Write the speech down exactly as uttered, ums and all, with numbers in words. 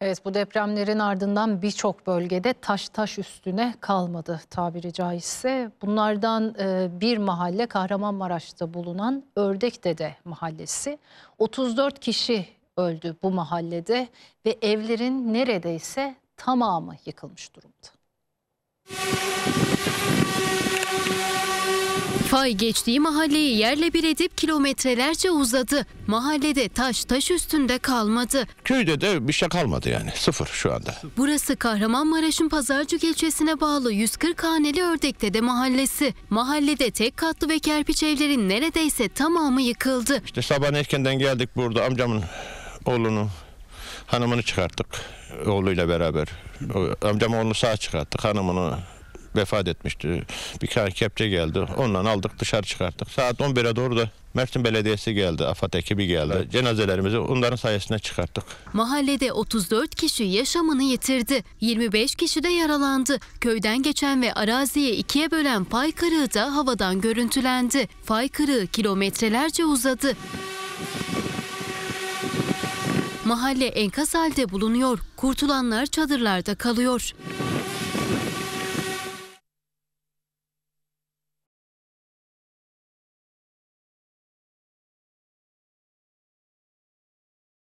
Evet, bu depremlerin ardından birçok bölgede taş taş üstüne kalmadı tabiri caizse. Bunlardan bir mahalle Kahramanmaraş'ta bulunan Ördekdede mahallesi. otuz dört kişi öldü bu mahallede ve evlerin neredeyse tamamı yıkılmış durumda. Fay geçtiği mahalleyi yerle bir edip kilometrelerce uzadı. Mahallede taş taş üstünde kalmadı. Köyde de bir şey kalmadı yani, sıfır şu anda. Burası Kahramanmaraş'ın Pazarcık ilçesine bağlı yüz kırk haneli Ördekdede mahallesi. Mahallede tek katlı ve kerpiç evlerin neredeyse tamamı yıkıldı. İşte sabah erkenden geldik, burada amcamın oğlunu, hanımını çıkarttık oğluyla beraber. Amcamın oğlunu sağ çıkarttık, hanımını vefat etmişti. Bir kepçe geldi. Ondan aldık, dışarı çıkarttık. Saat on bire doğru da Mersin Belediyesi geldi. AFAD ekibi geldi. Cenazelerimizi onların sayesinde çıkarttık. Mahallede otuz dört kişi yaşamını yitirdi. yirmi beş kişi de yaralandı. Köyden geçen ve araziyi ikiye bölen fay kırığı da havadan görüntülendi. Fay kırığı kilometrelerce uzadı. Mahalle enkaz halde bulunuyor. Kurtulanlar çadırlarda kalıyor.